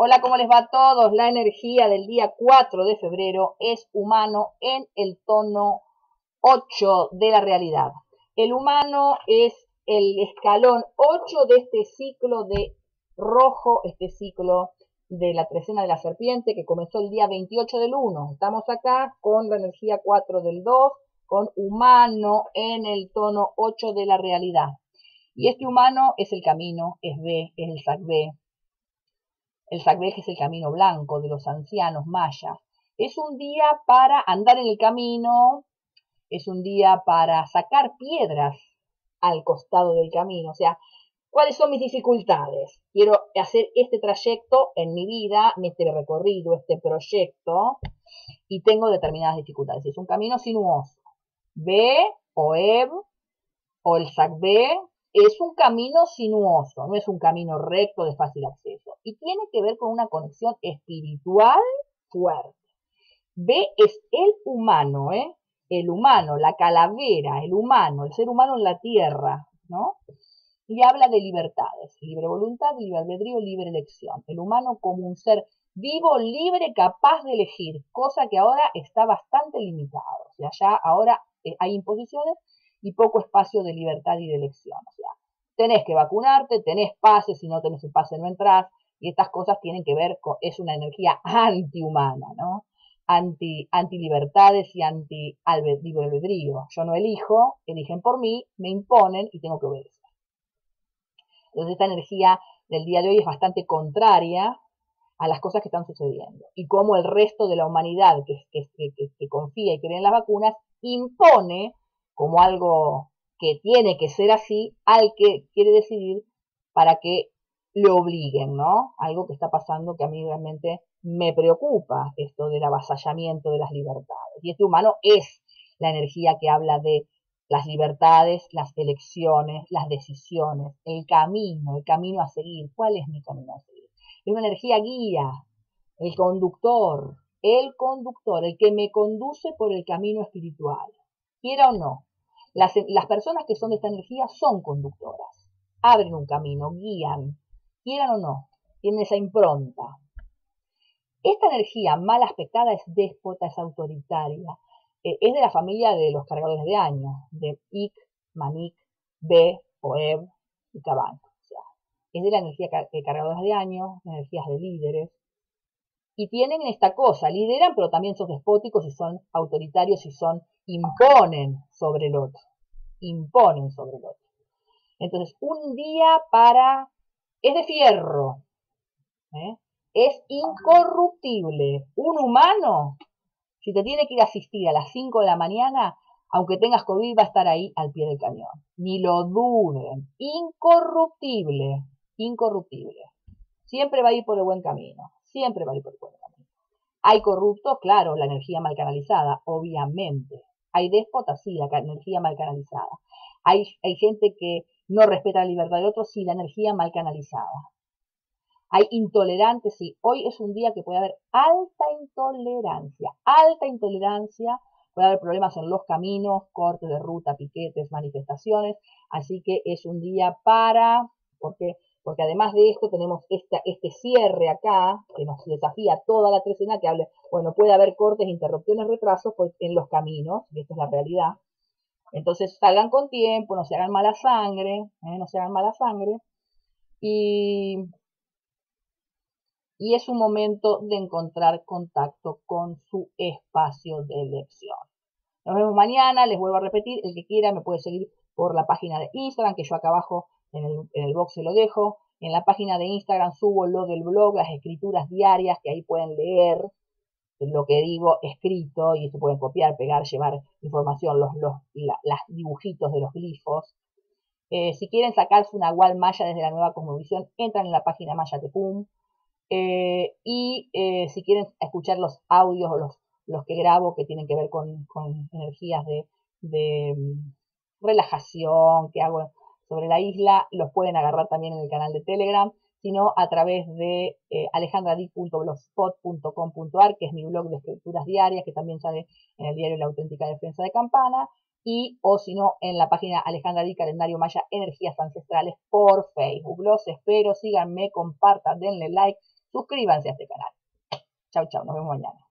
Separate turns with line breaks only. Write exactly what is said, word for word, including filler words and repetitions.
Hola, ¿cómo les va a todos? La energía del día cuatro de febrero es humano en el tono ocho de la realidad. El humano es el escalón ocho de este ciclo de rojo, este ciclo de la trecena de la serpiente que comenzó el día veintiocho del uno. Estamos acá con la energía cuatro del dos, con humano en el tono ocho de la realidad. Y este humano es el camino, es B, es el Sacbé. El Sacbé es el camino blanco de los ancianos mayas. Es un día para andar en el camino, es un día para sacar piedras al costado del camino. O sea, ¿cuáles son mis dificultades? Quiero hacer este trayecto en mi vida, este recorrido, este proyecto, y tengo determinadas dificultades. Es un camino sinuoso. B o E B o el Sacbé es un camino sinuoso, no es un camino recto de fácil acceso. Y tiene que ver con una conexión espiritual fuerte. B es el humano, ¿eh? El humano, la calavera, el humano, el ser humano en la tierra, ¿no? Y habla de libertades, libre voluntad, libre albedrío, libre elección. El humano como un ser vivo, libre, capaz de elegir, cosa que ahora está bastante limitado. O sea, ya ahora hay imposiciones y poco espacio de libertad y de elección. O sea, tenés que vacunarte, tenés pases, si no tenés el pase no entrás, y estas cosas tienen que ver con, es una energía antihumana, ¿no? Anti, anti libertades y anti libre albedrío. Yo no elijo, eligen por mí, me imponen y tengo que obedecer. Entonces esta energía del día de hoy es bastante contraria a las cosas que están sucediendo. Y cómo el resto de la humanidad que, que, que, que confía y cree en las vacunas impone como algo que tiene que ser así al que quiere decidir para que lo obliguen, ¿no? Algo que está pasando que a mí realmente me preocupa, esto del avasallamiento de las libertades. Y este humano es la energía que habla de las libertades, las elecciones, las decisiones, el camino, el camino a seguir. ¿Cuál es mi camino a seguir? Es una energía guía, el conductor, el conductor, el que me conduce por el camino espiritual. Quiera o no, las, las personas que son de esta energía son conductoras, abren un camino, guían, quieran o no, tienen esa impronta. Esta energía mal aspectada es déspota, es autoritaria, eh, es de la familia de los cargadores de años, de Ik, Manik, B, Oeb y Caban. O sea, es de la energía de cargadores de años, energías de líderes, y tienen esta cosa, lideran, pero también son despóticos y son autoritarios y son, imponen sobre el otro, imponen sobre el otro. Entonces, un día para, es de fierro, ¿eh? Es incorruptible. Un humano, si te tiene que ir a asistir a las cinco de la mañana, aunque tengas COVID, va a estar ahí al pie del cañón. Ni lo duden. Incorruptible, incorruptible. Siempre va a ir por el buen camino. Siempre va a ir por el buen camino. Hay corruptos, claro, la energía mal canalizada, obviamente. Hay déspotas, sí, la energía mal canalizada. Hay, hay gente que no respeta la libertad de otros, sí, la energía mal canalizada. Hay intolerantes, sí. Hoy es un día que puede haber alta intolerancia, alta intolerancia. Puede haber problemas en los caminos, cortes de ruta, piquetes, manifestaciones. Así que es un día para, porque, porque además de esto tenemos esta, este cierre acá, que nos desafía toda la trecena, que habla, bueno, puede haber cortes, interrupciones, retrasos en los caminos, y esto es la realidad. Entonces salgan con tiempo, no se hagan mala sangre, ¿eh? no se hagan mala sangre. Y... y es un momento de encontrar contacto con su espacio de elección. Nos vemos mañana, les vuelvo a repetir, el que quiera me puede seguir por la página de Instagram, que yo acá abajo en el, en el box se lo dejo. En la página de Instagram subo lo del blog, las escrituras diarias, que ahí pueden leer lo que digo escrito, y se pueden copiar, pegar, llevar información, los, los la, las dibujitos de los glifos. Eh, si quieren sacarse una Wall Maya desde la nueva cosmovisión, entran en la página Maya Tepum. Eh, y eh, si quieren escuchar los audios o los, los que grabo que tienen que ver con, con energías de, de um, relajación que hago sobre la isla, los pueden agarrar también en el canal de Telegram, sino a través de eh, alejandradí punto blogspot punto com punto ar, que es mi blog de escrituras diarias, que también sale en el diario La Auténtica Defensa de Campana, y o si no en la página Alejandra Di Calendario Maya Energías Ancestrales por Facebook. Los espero, síganme, compartan, denle like. suscríbanse a este canal. Chau, chau, nos vemos mañana.